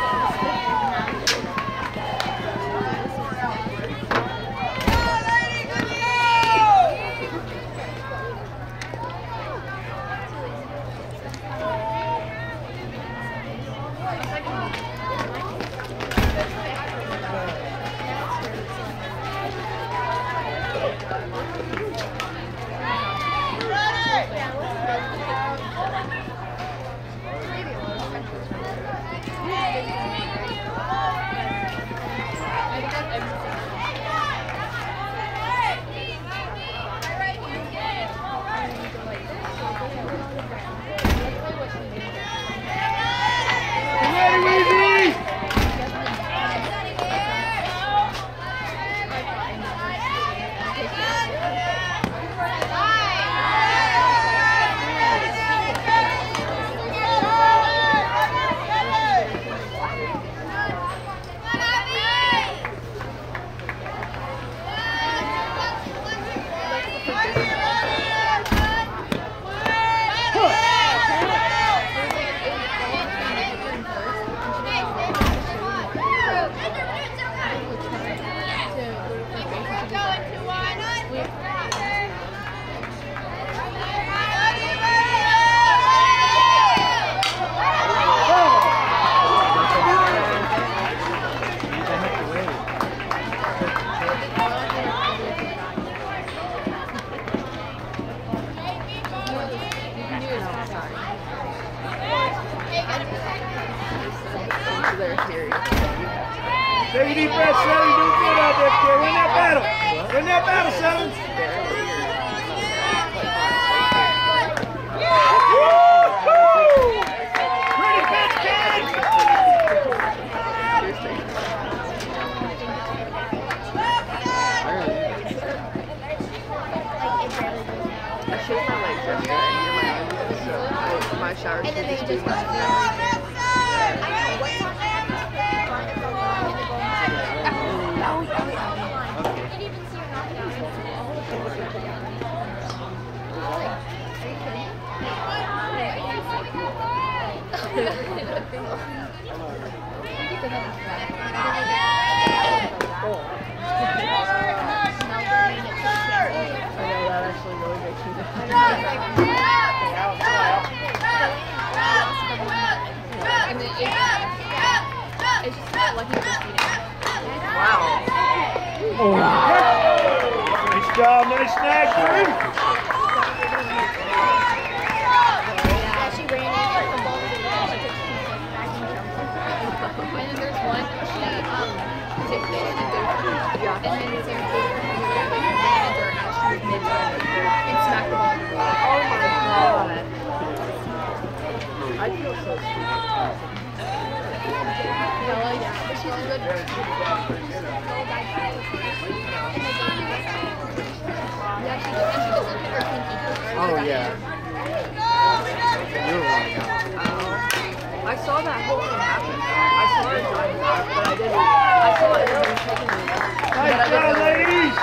They're serious. Take a deep breath, Sally. Do good out there, kid. Win that battle. Win that battle, Sally. Pretty bitch, kid. I shaved my legs yesterday and my arms, so I, my shower should just do my It's just not lucky to beat it. Wow. Oh. Nice job, nice snag, Drew. Yeah, she ran in, the ball was in there, she took two steps back and jumped. And then there's one, she um, tipped it and then yeah. And then Sarah ran into her house, she was mid-run and smacked the ball in the wall. Oh my god. I feel so stupid. Bella, yeah, but she's a good person. Yeah, she does, and she doesn't hit her pinky. Oh, yeah. You were running out. I saw that whole thing happen. I saw it driving back, but I didn't. I saw it and taking me. Nice job, ladies.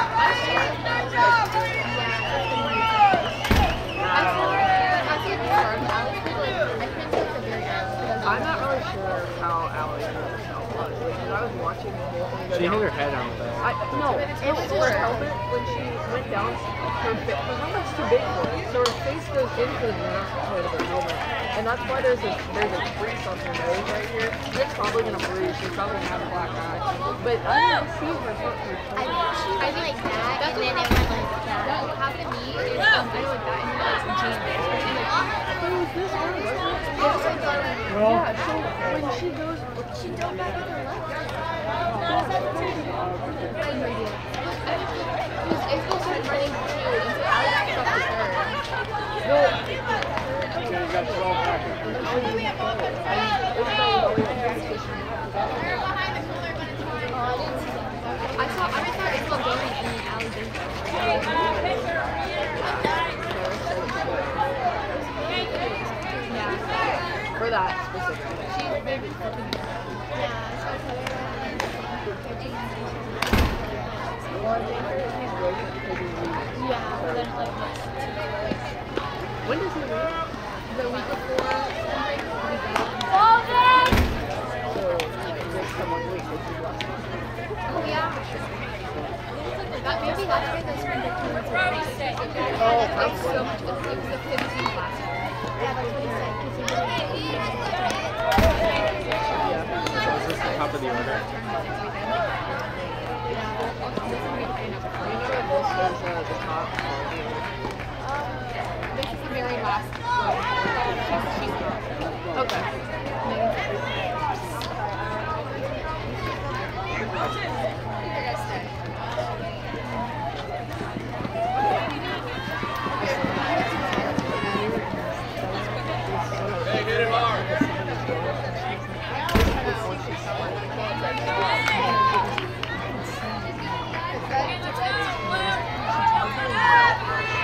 I'm not really sure how Allie hit herself was, because I was watching the whole thing. She hit her head on the I, no, it was her helmet when she went down. Her, fa her helmet's too big for it, so her face goes into the plate of her helmet, and that's why there's a there's a crease on her nose right here. It's probably gonna bruise. She's probably gonna have a black eye, but I didn't see her hurt her shoulder. I think like that, and then it went like that. What happened to me is um, I like that, and then I was in jeans. But it was this one, wasn't it? Yeah, so when she goes, She drove back with her legs. April started running too, and so I was stuck with her. I saw, I saw April going in the alley. Yeah. for that specifically. She's very fucking Yeah, so yeah, but then like When does he leave? the week before something. So, next time one week, which is last week. Oh yeah. That maybe that's why those spring break tournaments are really sick. Oh, It's so much. It was the fifteenth last year. yeah, that's what he said. 'Cause he really Yeah. So is this the top of the order? You know that this is uh, the top. This is the very last one. She's, she's here. Okay. You're gonna stay. Hey, get him hard. It's good. It's good.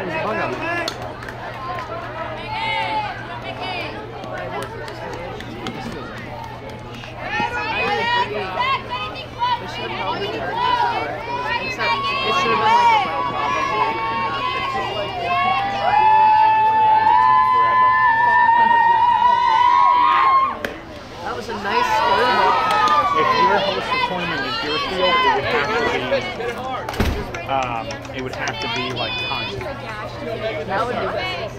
There's a bug on there. They should have probably charged us for it. Except it should have been like a brown problem. That was a nice score. If you're host a tournament in Deerfield, it would have to be, um, it would have to be like time. That would be better.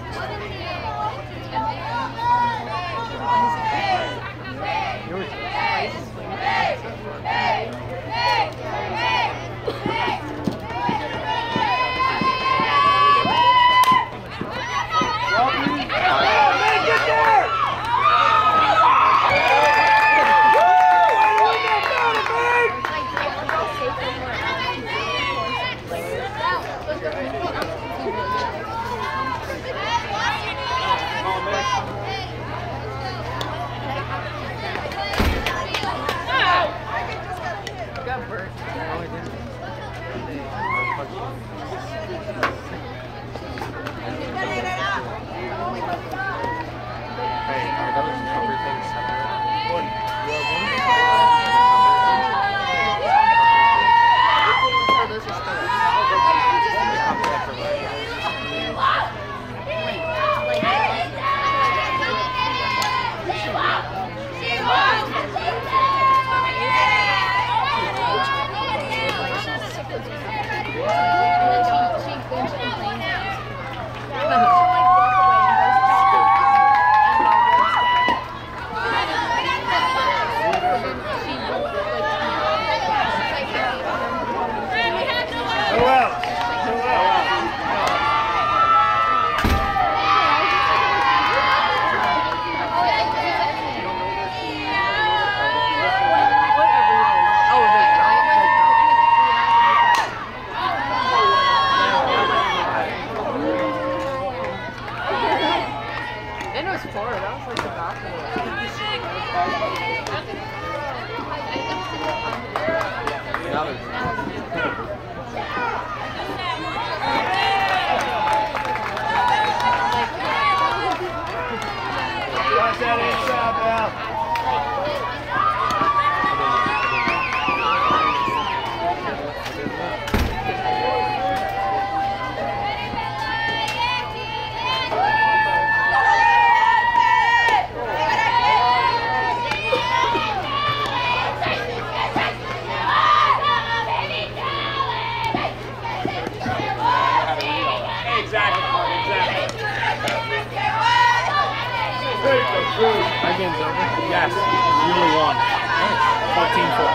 Yes, you only won. fourteen four.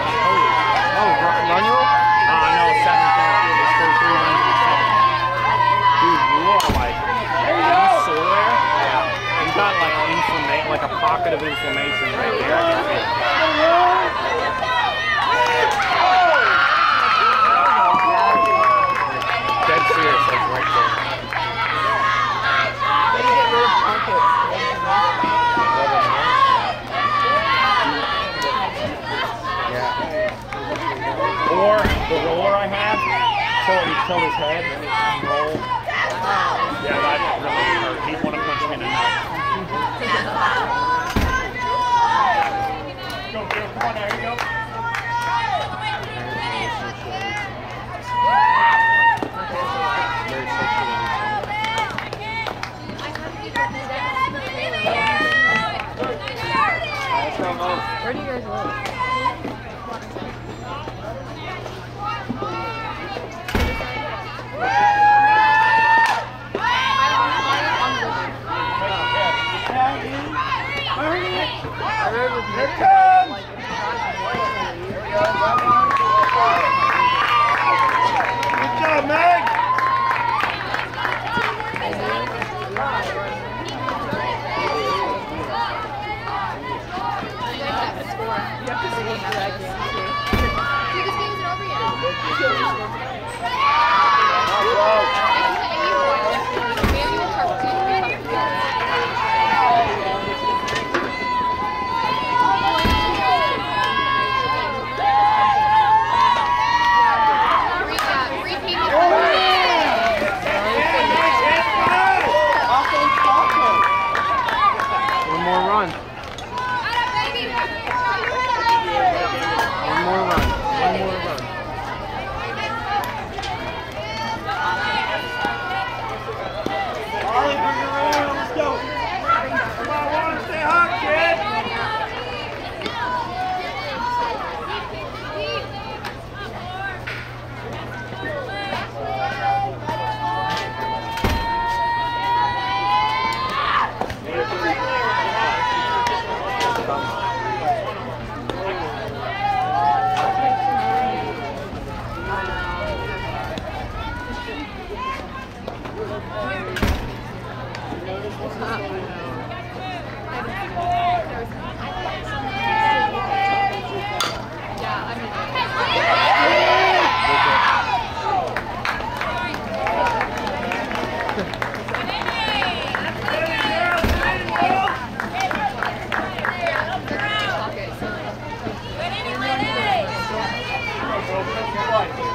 Oh, run roll? Uh, no, seven four. It's forty-three runs and seven. Dude, you are like, you sore there? Yeah. You got like inflammation, like a pocket of inflammation right there. I can see it. Dead serious, like right there. How do you get rid of pockets? Or the roller I have, so he killed his head and it can roll. Yeah, that really hurt. He'd want to punch me in the nuts. Go, Bill. Come on, there you go. Where do you guys live? I rode with Nick. Like, good job, Meg! It's four. You have to Yeah, I mean. Go, go, go.